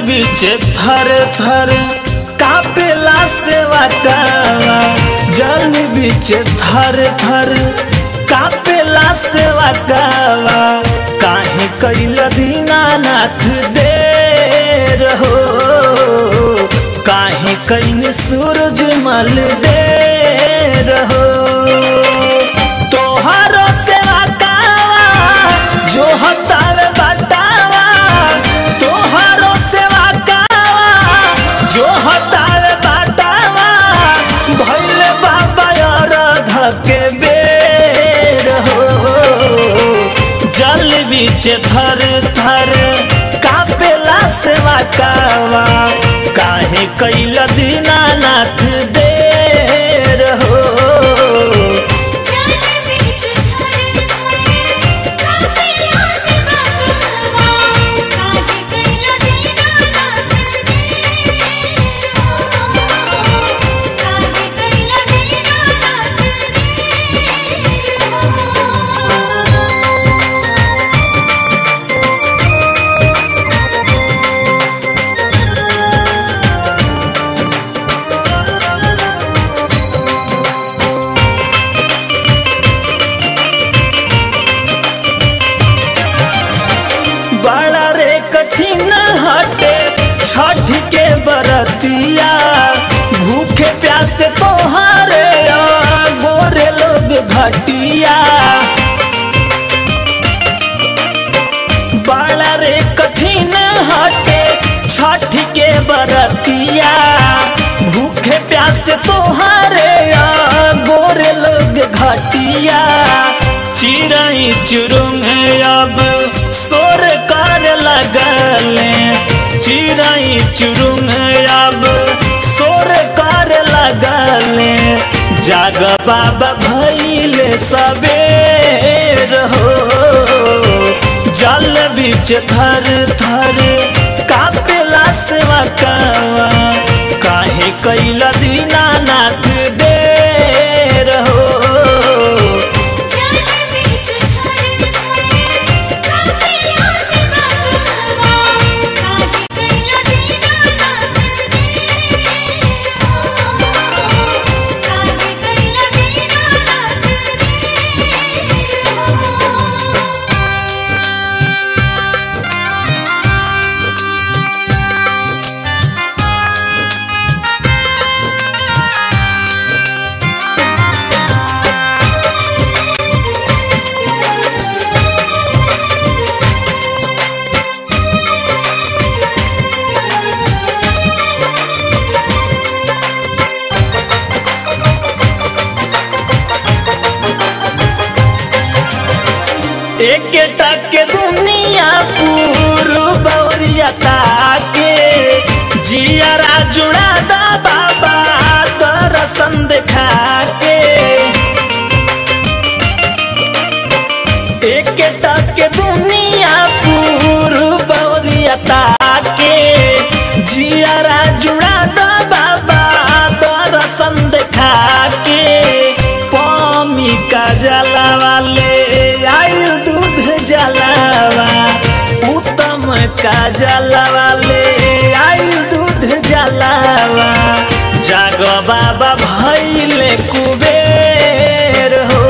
बीच थर थर कापेला सेवा कावा, जल बीच थर थर कापेला सेवा कावा, काहे कैला दीनानाथ देर हो, काहे कैन सूरज मल देर हो। तोहरो सेवा कावा जो हतावे बतावा, तोहरो सेवा कावा जो हतावे बतावा, भइले बाबा अरघ के बेर हो, जल बीच थर थर कापेला सेवा कावा, काहे कैला दीनानाथ देर हो। बड़ा रे कठिन हटे छठ के बरतिया, भूखे प्यासे तोहारे गोरे लोग घटिया। बड़ा रे कठिन हटे छठ के बरतिया, भूखे प्यासे तोहारे गोरे लोग घटिया। चिड़ै चुरुंग अब सोर कर लगले, चिड़ै चुरुंग अब सोर कर लगले, जाग बाबा भइले सबेर हो, जल बीच थर थर कापेला सेवा कावा, काहे कैला दीनानाथ देर हो। एक टके दुनिया पूरु बौरिया ताके, जियारा जुड़ा दा बाबा दर्शन देखा के। एक टके दुनिया पूरु बौरिया ताके, जियारा जुड़ा दा बाबा दर्शन देखा के। पामी का जला वाले जलावा, उत्तम का जलावा ले आई दूध जलावा, जाग बाबा भइले कुबेर हो,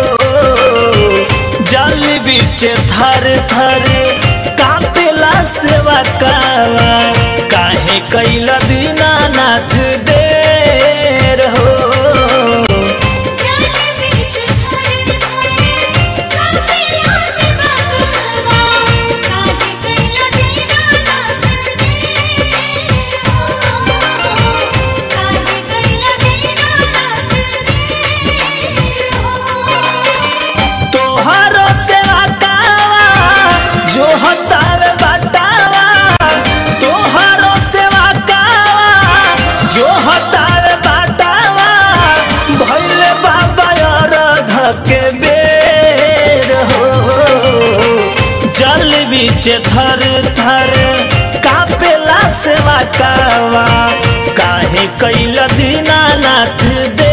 जल बीच थर थर कापेला सेवा कावा, काहे कैला दीनानाथ देर हो। बीच थर थर कापेला सेवा कावा, काहे कैला दीनानाथ दे।